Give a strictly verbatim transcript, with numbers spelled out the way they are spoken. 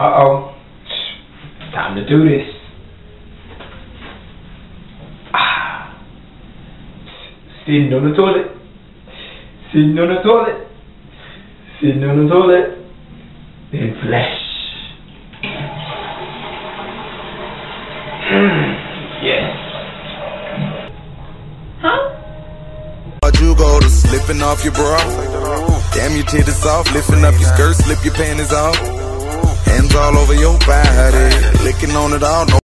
Uh-oh. Time to do this. Ah. Sitting on the toilet. Sitting on the toilet. Sitting on the toilet. In flesh. Yes. Huh? You go to slipping off your bra. Damn, your titties off, lifting up your skirt, slip your panties off. Hands all over your body, licking on it all. No